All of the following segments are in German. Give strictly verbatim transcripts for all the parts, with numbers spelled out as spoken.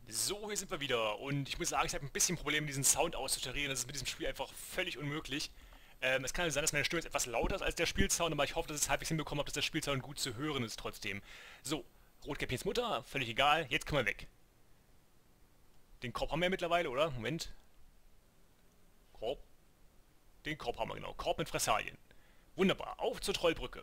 So, hier sind wir wieder und ich muss sagen, ich habe ein bisschen Probleme, diesen Sound auszutarieren. Das ist mit diesem Spiel einfach völlig unmöglich. Ähm, es kann also sein, dass meine Stimme jetzt etwas lauter ist als der Spielsound, aber ich hoffe, dass ich es halbwegs hinbekommen habe, dass der Spielsound gut zu hören ist trotzdem. So, Rotkäppchens Mutter, völlig egal, jetzt können wir weg. Den Korb haben wir ja mittlerweile, oder? Moment. Korb. Den Korb haben wir, genau. Korb mit Fressalien. Wunderbar, auf zur Trollbrücke.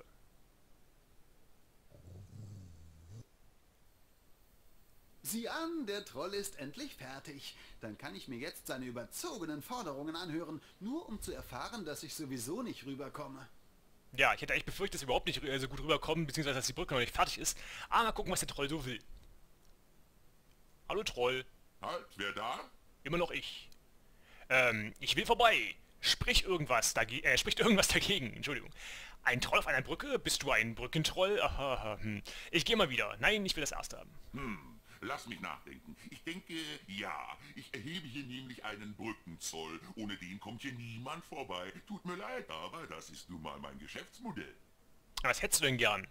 Sieh an, der Troll ist endlich fertig. Dann kann ich mir jetzt seine überzogenen Forderungen anhören, nur um zu erfahren, dass ich sowieso nicht rüberkomme. Ja, ich hätte eigentlich befürchtet, dass wir überhaupt nicht äh, so gut rüberkommen, beziehungsweise dass die Brücke noch nicht fertig ist. Aber mal gucken, was der Troll so will. Hallo Troll. Halt, wer da? Immer noch ich. Ähm, ich will vorbei. Sprich irgendwas dagegen, äh, spricht irgendwas dagegen, Entschuldigung. Ein Troll auf einer Brücke? Bist du ein Brückentroll? Aha, hm. Ich gehe mal wieder. Nein, ich will das erste haben. Hm, lass mich nachdenken. Ich denke, ja. Ich erhebe hier nämlich einen Brückenzoll. Ohne den kommt hier niemand vorbei. Tut mir leid, aber das ist nun mal mein Geschäftsmodell. Was hättest du denn gern?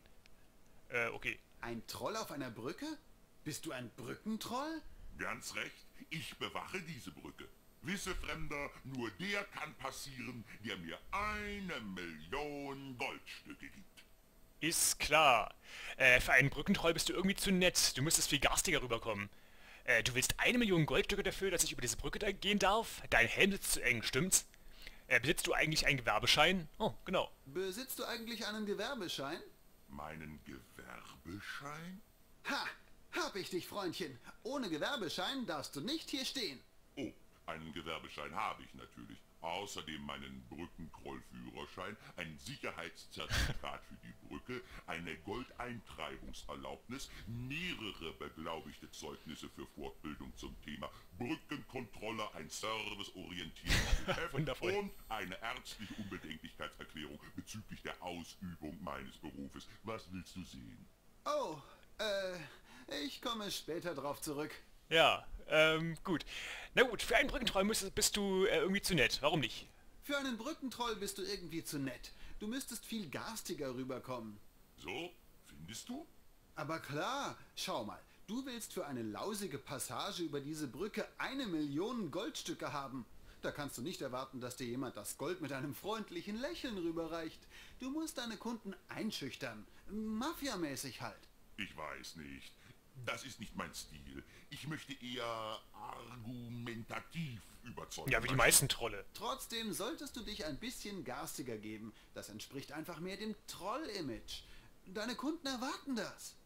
Äh, okay. Ein Troll auf einer Brücke? Bist du ein Brückentroll? Ganz recht, ich bewache diese Brücke. Wisse, Fremder, nur der kann passieren, der mir eine Million Goldstücke gibt. Ist klar. Äh, für einen Brückentroll bist du irgendwie zu nett. Du müsstest viel garstiger rüberkommen. Äh, du willst eine Million Goldstücke dafür, dass ich über diese Brücke da gehen darf? Dein Helm sitzt zu eng, stimmt's? Äh, besitzt du eigentlich einen Gewerbeschein? Oh, genau. Besitzt du eigentlich einen Gewerbeschein? Meinen Gewerbeschein? Ha! Hab ich dich, Freundchen. Ohne Gewerbeschein darfst du nicht hier stehen. Oh, einen Gewerbeschein habe ich natürlich. Außerdem meinen Brückentrollführerschein, ein Sicherheitszertifikat für die Brücke, eine Goldeintreibungserlaubnis, mehrere beglaubigte Zeugnisse für Fortbildung zum Thema Brückenkontrolle, ein serviceorientiertes Geschäft Wundervoll. und eine ärztliche Unbedenklichkeitserklärung bezüglich der Ausübung meines Berufes. Was willst du sehen? Oh, äh, ich komme später drauf zurück. Ja, ähm, gut. Na gut, für einen Brückentroll müsstest, bist du äh, irgendwie zu nett. Warum nicht? Für einen Brückentroll bist du irgendwie zu nett. Du müsstest viel garstiger rüberkommen. So, findest du? Aber klar, schau mal, du willst für eine lausige Passage über diese Brücke eine Million Goldstücke haben. Da kannst du nicht erwarten, dass dir jemand das Gold mit einem freundlichen Lächeln rüberreicht. Du musst deine Kunden einschüchtern. Mafiamäßig halt. Ich weiß nicht. Das ist nicht mein Stil. Ich möchte eher argumentativ überzeugen. Ja, wie die meisten Trolle. Trotzdem solltest du dich ein bisschen garstiger geben. Das entspricht einfach mehr dem Troll-Image. Deine Kunden erwarten das.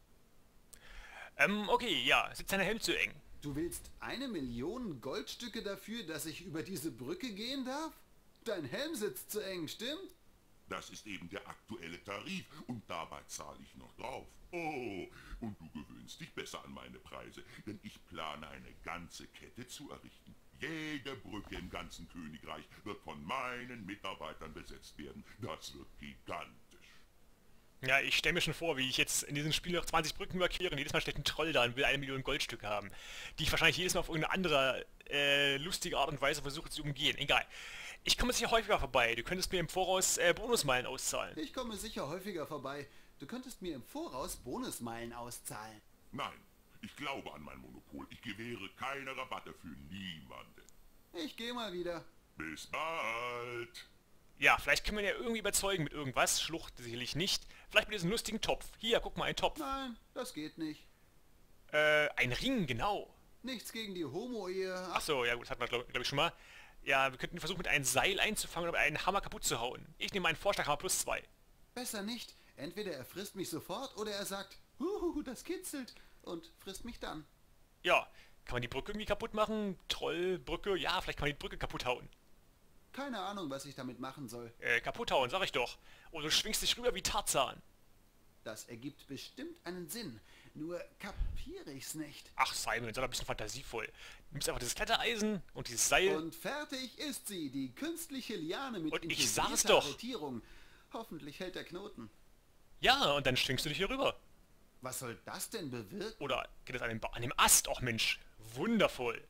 Ähm, okay, ja, sitzt dein Helm zu eng. Du willst eine Million Goldstücke dafür, dass ich über diese Brücke gehen darf? Dein Helm sitzt zu eng, stimmt? Das ist eben der aktuelle Tarif und dabei zahle ich noch drauf. Oh, und du gewöhnst dich besser an meine Preise, denn ich plane eine ganze Kette zu errichten. Jede Brücke im ganzen Königreich wird von meinen Mitarbeitern besetzt werden. Das wird gigantisch. Ja, ich stelle mir schon vor, wie ich jetzt in diesem Spiel noch zwanzig Brücken überquere und jedes Mal steht ein Troll da und will eine Million Goldstücke haben, die ich wahrscheinlich jedes Mal auf irgendeine andere äh, lustige Art und Weise versuche zu umgehen. Egal. Ich komme jetzt hier häufiger vorbei. Du könntest mir im Voraus äh, Bonusmeilen auszahlen. Ich komme sicher häufiger vorbei. Du könntest mir im Voraus Bonusmeilen auszahlen. Nein, ich glaube an mein Monopol. Ich gewähre keine Rabatte für niemanden. Ich gehe mal wieder. Bis bald. Ja, vielleicht können wir ihn ja irgendwie überzeugen mit irgendwas. Schlucht sicherlich nicht. Vielleicht mit diesem lustigen Topf. Hier, guck mal, ein Topf. Nein, das geht nicht. Äh, ein Ring, genau. Nichts gegen die Homo-Ehe. Achso, ja gut, das hat man glaube glaub ich schon mal. Ja, wir könnten versuchen, mit einem Seil einzufangen oder einen Hammer kaputt zu hauen. Ich nehme einen Vorschlaghammer plus zwei. Besser nicht. Entweder er frisst mich sofort oder er sagt, huhu, das kitzelt und frisst mich dann. Ja, kann man die Brücke irgendwie kaputt machen? Trollbrücke? Ja, vielleicht kann man die Brücke kaputt hauen. Keine Ahnung, was ich damit machen soll. Äh, kaputt hauen, sag ich doch. Oder du schwingst dich rüber wie Tarzan. Das ergibt bestimmt einen Sinn. Nur kapiere ich's nicht. Ach, Simon, sei doch ein bisschen fantasievoll. Du nimmst einfach dieses Klettereisen und dieses Seil. Und fertig ist sie, die künstliche Liane mit Und ich integrierter sag's doch. Arretierung. Hoffentlich hält der Knoten. Ja, und dann schwingst du dich hier rüber. Was soll das denn bewirken? Oder geht es an dem, ba an dem Ast? Och Mensch, wundervoll.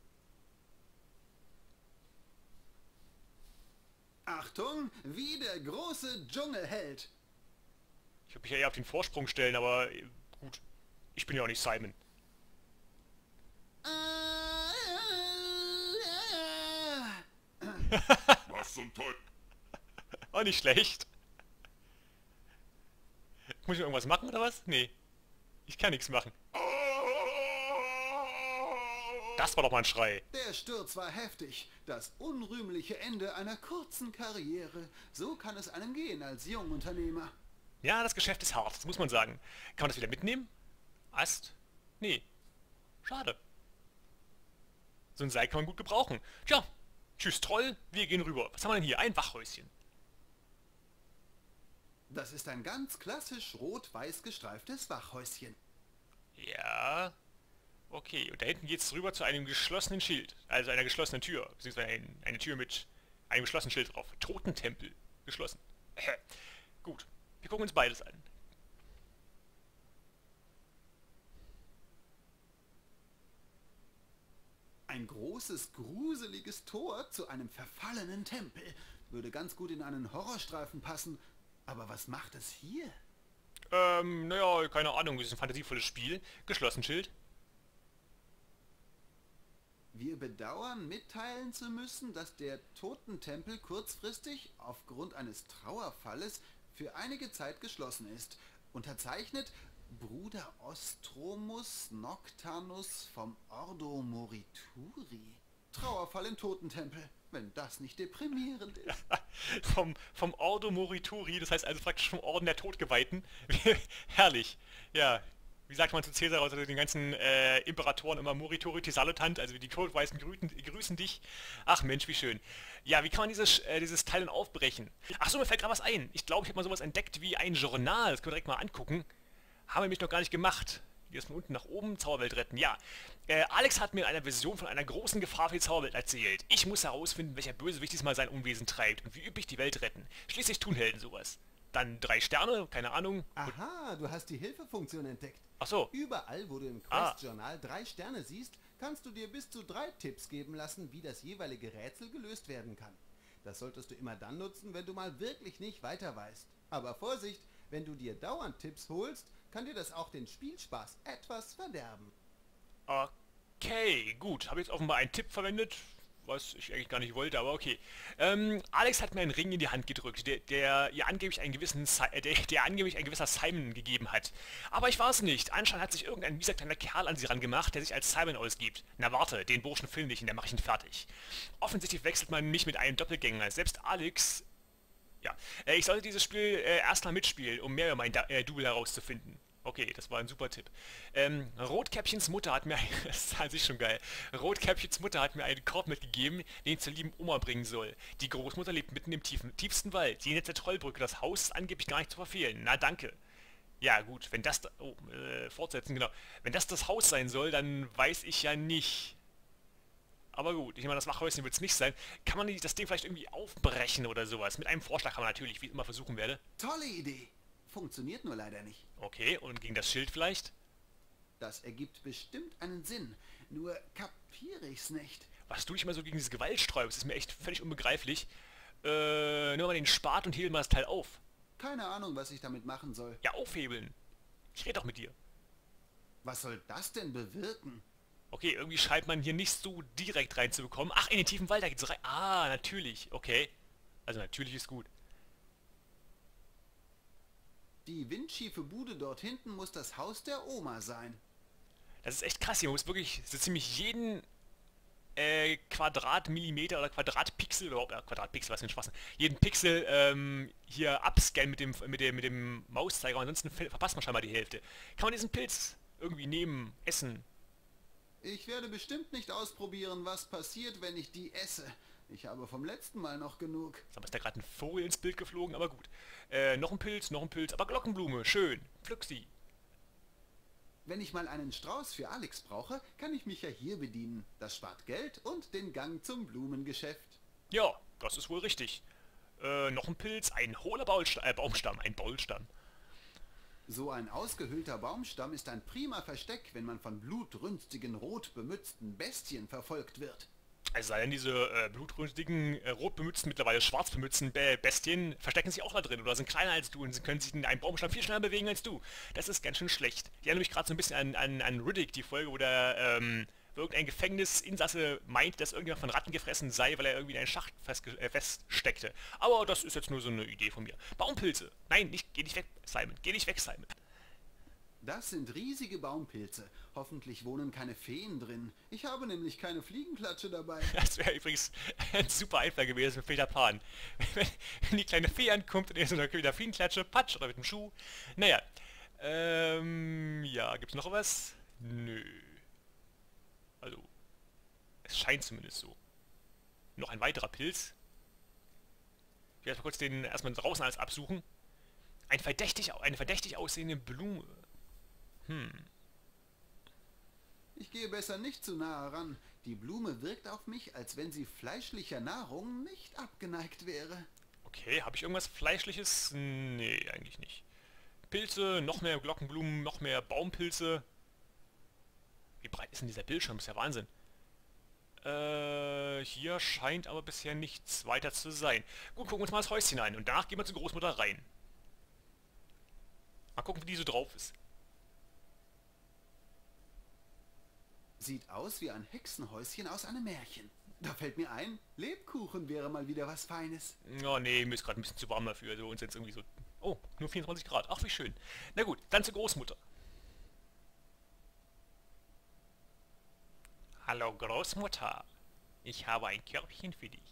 Achtung, wie der große Dschungelheld. Ich würde mich ja eher auf den Vorsprung stellen, aber äh, gut. Ich bin ja auch nicht Simon. Was zum Teufel? Auch nicht schlecht. Muss ich irgendwas machen oder was? Nee. Ich kann nichts machen. Das war doch mal ein Schrei. Der Sturz war heftig. Das unrühmliche Ende einer kurzen Karriere. So kann es einem gehen als Jungunternehmer. Ja, das Geschäft ist hart, das muss man sagen. Kann man das wieder mitnehmen? Ast? Nee. Schade. So ein Seil kann man gut gebrauchen. Tja, tschüss Troll, wir gehen rüber. Was haben wir denn hier? Ein Wachhäuschen. Das ist ein ganz klassisch rot-weiß gestreiftes Wachhäuschen. Ja. Okay, und da hinten geht es rüber zu einem geschlossenen Schild. Also einer geschlossenen Tür. Beziehungsweise ein, eine Tür mit einem geschlossenen Schild drauf. Totentempel. Geschlossen. Gut. Wir gucken uns beides an. Ein großes, gruseliges Tor zu einem verfallenen Tempel. Würde ganz gut in einen Horrorstreifen passen. Aber was macht es hier? Ähm, naja, keine Ahnung. Das ist ein fantasievolles Spiel. Geschlossen Schild. Wir bedauern, mitteilen zu müssen, dass der Totentempel kurzfristig aufgrund eines Trauerfalles für einige Zeit geschlossen ist. Unterzeichnet Bruder Ostromus Noctanus vom Ordo Morituri. Trauerfall im Totentempel, wenn das nicht deprimierend ist. vom, vom Ordo Morituri, das heißt also praktisch vom Orden der Todgeweihten. Herrlich. Ja. Wie sagt man zu Cäsar, also den ganzen äh, Imperatoren immer Morituri te salutant, also die Todweißen grüßen, grüßen dich. Ach Mensch, wie schön. Ja, wie kann man dieses, äh, dieses Teil dann aufbrechen? Ach so, mir fällt gerade was ein. Ich glaube, ich habe mal sowas entdeckt wie ein Journal. Das können wir direkt mal angucken. Haben wir nämlich noch gar nicht gemacht. Hier ist von unten nach oben, Zauberwelt retten. Ja, äh, Alex hat mir in einer Vision von einer großen Gefahr für die Zauberwelt erzählt. Ich muss herausfinden, welcher Bösewicht diesmal sein Unwesen treibt und wie üblich die Welt retten. Schließlich tun Helden sowas. Dann drei Sterne, keine Ahnung. Aha, du hast die Hilfefunktion entdeckt. Ach so. Überall, wo du im Ah. Quest-Journal drei Sterne siehst, kannst du dir bis zu drei Tipps geben lassen, wie das jeweilige Rätsel gelöst werden kann. Das solltest du immer dann nutzen, wenn du mal wirklich nicht weiter weißt. Aber Vorsicht, wenn du dir dauernd Tipps holst, kann dir das auch den Spielspaß etwas verderben. Okay, gut. Habe jetzt offenbar einen Tipp verwendet, was ich eigentlich gar nicht wollte, aber okay. Ähm, Alex hat mir einen Ring in die Hand gedrückt, der, der ihr angeblich einen gewissen, Si- äh, der, der angeblich ein gewisser Simon gegeben hat. Aber ich war es nicht. Anscheinend hat sich irgendein mieser kleiner Kerl an sie rangemacht, der sich als Simon ausgibt. Na warte, den Burschen film ich und der mache ich ihn fertig. Offensichtlich wechselt man mich mit einem Doppelgänger. Selbst Alex... Ja, äh, ich sollte dieses Spiel äh, erstmal mitspielen, um mehr über mein da äh, Double herauszufinden. Okay, das war ein super Tipp. Ähm, Rotkäppchens Mutter hat mir, ein, das ist an sich schon geil, Rotkäppchens Mutter hat mir einen Korb mitgegeben, den ich zur lieben Oma bringen soll. Die Großmutter lebt mitten im tiefen, tiefsten Wald, jenseits der Trollbrücke, das Haus ist angeblich gar nicht zu verfehlen. Na danke. Ja gut, wenn das, da, oh, äh, fortsetzen, genau. Wenn das das Haus sein soll, dann weiß ich ja nicht. Aber gut, ich meine, das Wachhäuschen wird es nicht sein. Kann man nicht das Ding vielleicht irgendwie aufbrechen oder sowas? Mit einem Vorschlag kann man natürlich, wie ich immer versuchen werde. Tolle Idee. Funktioniert nur leider nicht. Okay, und gegen das Schild vielleicht? Das ergibt bestimmt einen Sinn. Nur kapiere ich's nicht. Was du dich immer so gegen diese Gewalt sträubst, ist mir echt völlig unbegreiflich. Äh, nimm mal den Spat und hebel mal das Teil auf. Keine Ahnung, was ich damit machen soll. Ja, aufhebeln. Ich rede doch mit dir. Was soll das denn bewirken? Okay, irgendwie scheint man hier nicht so direkt reinzubekommen. Ach, in den tiefen Wald, da geht's rein. Ah, natürlich. Okay. Also natürlich ist gut. Die windschiefe Bude dort hinten muss das Haus der Oma sein. Das ist echt krass. Hier muss wirklich so ziemlich jeden äh, Quadratmillimeter oder Quadratpixel, überhaupt äh, Quadratpixel, was für ein Schwachsinn, jeden Pixel ähm, hier abscannen mit dem, mit dem, mit dem Mauszeiger. Und ansonsten ver- verpasst man scheinbar die Hälfte. Kann man diesen Pilz irgendwie nehmen, essen? Ich werde bestimmt nicht ausprobieren, was passiert, wenn ich die esse. Ich habe vom letzten Mal noch genug. Sag mal, ist da gerade ein Vogel ins Bild geflogen, aber gut. Äh, noch ein Pilz, noch ein Pilz, aber Glockenblume, schön. Pflück sie. Wenn ich mal einen Strauß für Alex brauche, kann ich mich ja hier bedienen. Das spart Geld und den Gang zum Blumengeschäft. Ja, das ist wohl richtig. Äh, noch ein Pilz, ein hohler Baulsta äh, Baumstamm, ein Baulstamm. So ein ausgehöhlter Baumstamm ist ein prima Versteck, wenn man von blutrünstigen, rot bemützten Bestien verfolgt wird. Also sei denn diese äh, blutrünstigen, äh, rot bemützten, mittlerweile schwarz bemützten Be Bestien verstecken sich auch da drin oder sind kleiner als du und sie können sich in einem Baumstamm viel schneller bewegen als du. Das ist ganz schön schlecht. Ich erinnere mich gerade so ein bisschen an, an, an Riddick, die Folge, wo der, ähm, irgendein Gefängnisinsasse meint, dass irgendjemand von Ratten gefressen sei, weil er irgendwie in einen Schacht festge äh, feststeckte. Aber das ist jetzt nur so eine Idee von mir. Baumpilze. Nein, nicht, geh nicht weg, Simon. Geh nicht weg, Simon. Das sind riesige Baumpilze. Hoffentlich wohnen keine Feen drin. Ich habe nämlich keine Fliegenklatsche dabei. Das wäre übrigens ein super Einfall gewesen für Peter Pan. Wenn, wenn die kleine Fee ankommt und er so eine wieder Fliegenklatsche, patsch, oder mit dem Schuh. Naja. Ähm, ja, gibt's noch was? Nö. Also, es scheint zumindest so. Noch ein weiterer Pilz. Ich werde mal kurz den erstmal draußen alles absuchen. Ein verdächtig, eine verdächtig aussehende Blume. Hm. Ich gehe besser nicht zu nahe ran. Die Blume wirkt auf mich, als wenn sie fleischlicher Nahrung nicht abgeneigt wäre. Okay, habe ich irgendwas Fleischliches? Nee, eigentlich nicht. Pilze, noch mehr Glockenblumen, noch mehr Baumpilze. Wie breit ist denn dieser Bildschirm? Das ist ja Wahnsinn. Äh, hier scheint aber bisher nichts weiter zu sein. Gut, gucken wir uns mal das Häuschen ein und danach gehen wir zur Großmutter rein. Mal gucken, wie die so drauf ist. Sieht aus wie ein Hexenhäuschen aus einem Märchen. Da fällt mir ein, Lebkuchen wäre mal wieder was Feines. Oh nee, mir ist gerade ein bisschen zu warm dafür. Also uns jetzt irgendwie so... Oh, nur vierundzwanzig Grad. Ach, wie schön. Na gut, dann zur Großmutter. Hallo Großmutter. Ich habe ein Körbchen für dich.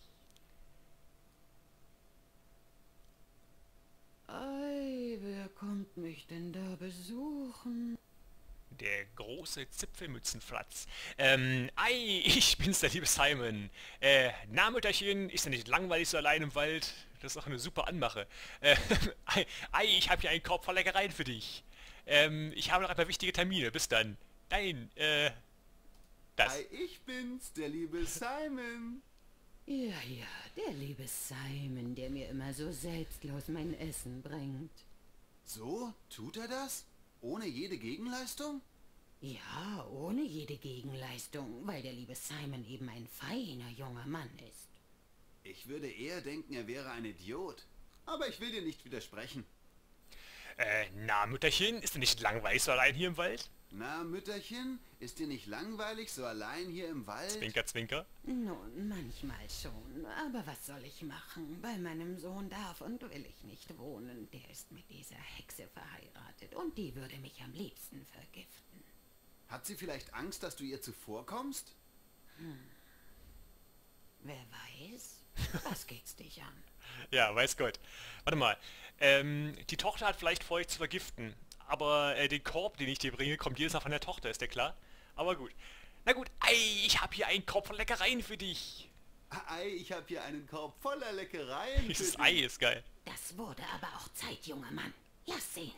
Ei, wer kommt mich denn da besuchen? Der große Zipfelmützenfratz. Ähm, ei, ich bin's, der liebe Simon. Äh, na, Mütterchen, ist ja nicht langweilig so allein im Wald? Das ist doch eine super Anmache. Äh, ei, ei, ich habe hier einen Korb voll Leckereien für dich. Ähm, ich habe noch ein paar wichtige Termine. Bis dann. Nein, äh, das. Ei, ich bin's, der liebe Simon. Ja, ja, der liebe Simon, der mir immer so selbstlos mein Essen bringt. So, tut er das? Ohne jede Gegenleistung? Ja, ohne jede Gegenleistung, weil der liebe Simon eben ein feiner junger Mann ist. Ich würde eher denken, er wäre ein Idiot. Aber ich will dir nicht widersprechen. Äh, na, Mütterchen, ist denn nicht langweilig so allein hier im Wald? Na, Mütterchen, ist dir nicht langweilig so allein hier im Wald? Zwinker, zwinker. Nun, manchmal schon, aber was soll ich machen? Bei meinem Sohn darf und will ich nicht wohnen. Der ist mit dieser Hexe verheiratet und die würde mich am liebsten vergiften. Hat sie vielleicht Angst, dass du ihr zuvorkommst? Hm. Wer weiß? Was geht's dich an? Ja, weiß Gott. Warte mal. Ähm, die Tochter hat vielleicht vor, euch zu vergiften. Aber äh, den Korb, den ich dir bringe, kommt jedes Mal von der Tochter, ist der klar? Aber gut. Na gut, ei, ich habe hier einen Korb von Leckereien für dich. Ei, ich habe hier einen Korb voller Leckereien für Dieses dich. Ei ist geil. Das wurde aber auch Zeit, junger Mann. Lass sehen.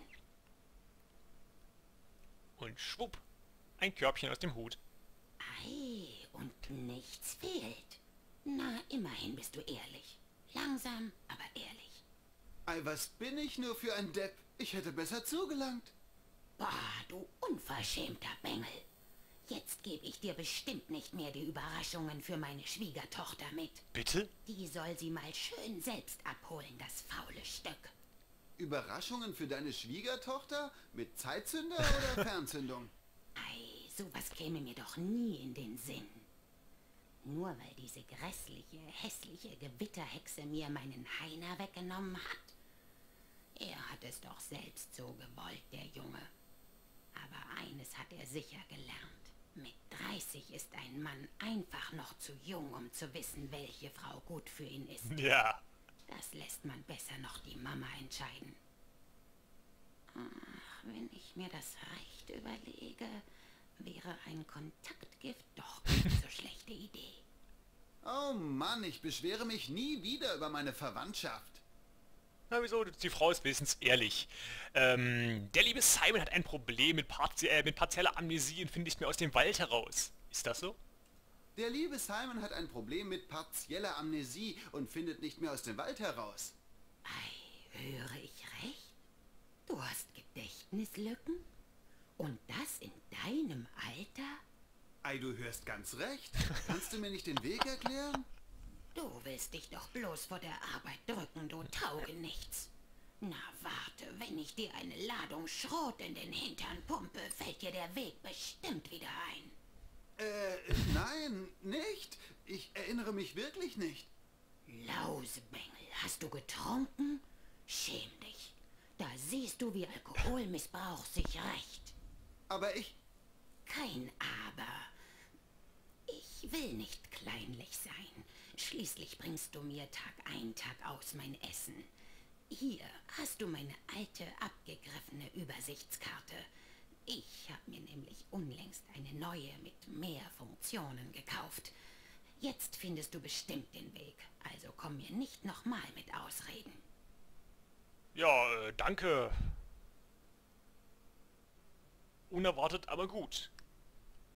Und schwupp, ein Körbchen aus dem Hut. Ei, und nichts fehlt. Na, immerhin bist du ehrlich. Langsam, aber ehrlich. Ei, was bin ich nur für ein Depp? Ich hätte besser zugelangt. Boah, du unverschämter Bengel. Jetzt gebe ich dir bestimmt nicht mehr die Überraschungen für meine Schwiegertochter mit. Bitte? Die soll sie mal schön selbst abholen, das faule Stück. Überraschungen für deine Schwiegertochter? Mit Zeitzünder oder Fernzündung? Ei, sowas käme mir doch nie in den Sinn. Nur weil diese grässliche, hässliche Gewitterhexe mir meinen Heiner weggenommen hat. Er hat es doch selbst so gewollt, der Junge. Aber eines hat er sicher gelernt. Mit dreißig ist ein Mann einfach noch zu jung, um zu wissen, welche Frau gut für ihn ist. Ja. Das lässt man besser noch die Mama entscheiden. Ach, wenn ich mir das recht überlege, wäre ein Kontaktgift doch keine so schlechte Idee. Oh Mann, ich beschwere mich nie wieder über meine Verwandtschaft. Na wieso? Die Frau ist wenigstens ehrlich. Ähm, der liebe Simon hat ein Problem mit, Parti äh, mit partieller Amnesie und findet nicht mehr aus dem Wald heraus. Ist das so? Der liebe Simon hat ein Problem mit partieller Amnesie und findet nicht mehr aus dem Wald heraus. Ei, höre ich recht? Du hast Gedächtnislücken? Und das in deinem Alter? Ei, du hörst ganz recht. Kannst du mir nicht den Weg erklären? Du willst dich doch bloß vor der Arbeit drücken, du Taugenichts. Na warte, wenn ich dir eine Ladung Schrot in den Hintern pumpe, fällt dir der Weg bestimmt wieder ein. Äh, Nein, nicht. Ich erinnere mich wirklich nicht. Lausebengel, hast du getrunken? Schäm dich. Da siehst du, wie Alkoholmissbrauch sich rächt. Aber ich... Kein Aber. Ich will nicht kleinlich sein. Schließlich bringst du mir Tag ein, Tag aus mein Essen. Hier hast du meine alte, abgegriffene Übersichtskarte. Ich habe mir nämlich unlängst eine neue mit mehr Funktionen gekauft. Jetzt findest du bestimmt den Weg, also komm mir nicht nochmal mit Ausreden. Ja, äh, danke. Unerwartet, aber gut.